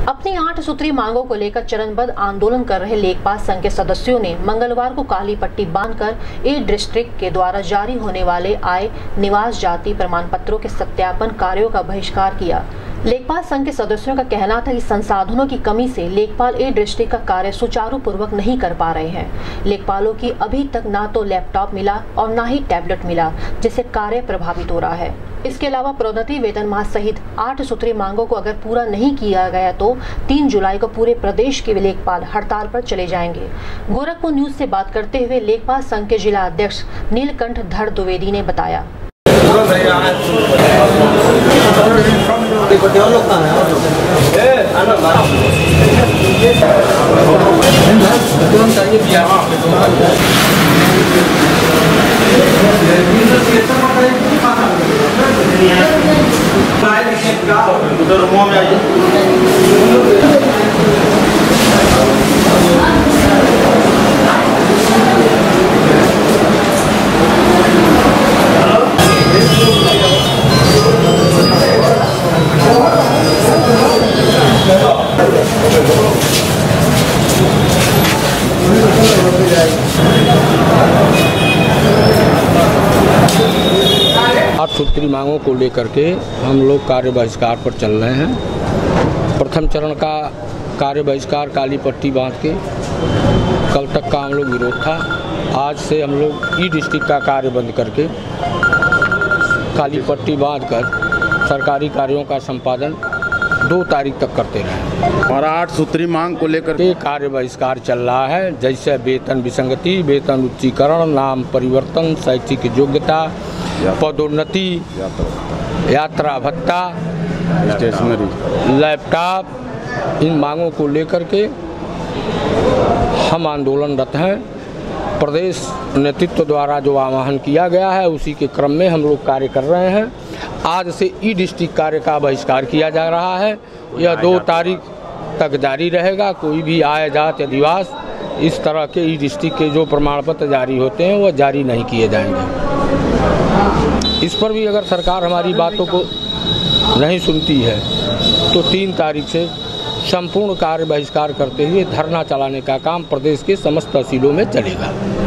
अपनी 8 सूत्री मांगों को लेकर चरणबद्ध आंदोलन कर रहे लेखपाल संघ के सदस्यों ने मंगलवार को काली पट्टी बांधकर ई डिस्ट्रिक्ट के द्वारा जारी होने वाले आय निवास जाति प्रमाण पत्रों के सत्यापन कार्यों का बहिष्कार किया। लेखपाल संघ के सदस्यों का कहना था कि संसाधनों की कमी से लेखपाल ई डिस्ट्रिक्ट का कार्य सुचारू पूर्वक नहीं कर पा रहे हैं। लेखपालों की अभी तक ना तो लैपटॉप मिला और ना ही टैबलेट मिला, जिससे कार्य प्रभावित हो रहा है। इसके अलावा प्रोन्नति वेतनमान सहित 8 सूत्री मांगों को अगर पूरा नहीं किया गया तो 3 जुलाई को पूरे प्रदेश के लेखपाल हड़ताल पर चले जाएंगे। गोरखपुर न्यूज से बात करते हुए लेखपाल संघ के जिला अध्यक्ष नीलकंठ धर द्विवेदी ने बताया। उधर मुंह में आइए। 8 सूत्री मांगों को लेकर के हम लोग कार्य बहिष्कार पर चल रहे हैं। प्रथम चरण का कार्य बहिष्कार काली पट्टी बांध के कल तक का हम लोग विरोध था। आज से हम लोग ई डिस्ट्रिक्ट का कार्य बंद करके काली पट्टी बांधकर सरकारी कार्यों का संपादन 2 तारीख तक करते रहे। और 8 सूत्री मांग को लेकर के कार्य बहिष्कार चल रहा है, जैसे वेतन विसंगति, वेतन उच्चीकरण, नाम परिवर्तन, शैक्षिक योग्यता, पदोन्नति, यात्रा भत्ता, स्टेशनरी, लैपटॉप, इन मांगों को लेकर के हम आंदोलनरत हैं। प्रदेश नेतृत्व द्वारा जो आह्वान किया गया है उसी के क्रम में हम लोग कार्य कर रहे हैं। आज से ई डिस्ट्रिक्ट कार्य का बहिष्कार किया जा रहा है। यह 2 तारीख तक जारी रहेगा। कोई भी आय जाति अधिवास इस तरह के ई डिस्ट्रिक्ट के जो प्रमाण पत्र जारी होते हैं वह जारी नहीं किए जाएंगे। इस पर भी अगर सरकार हमारी बातों को नहीं सुनती है तो 3 तारीख से संपूर्ण कार्य बहिष्कार करते हुए धरना चलाने का काम प्रदेश के समस्त तहसीलों में चलेगा।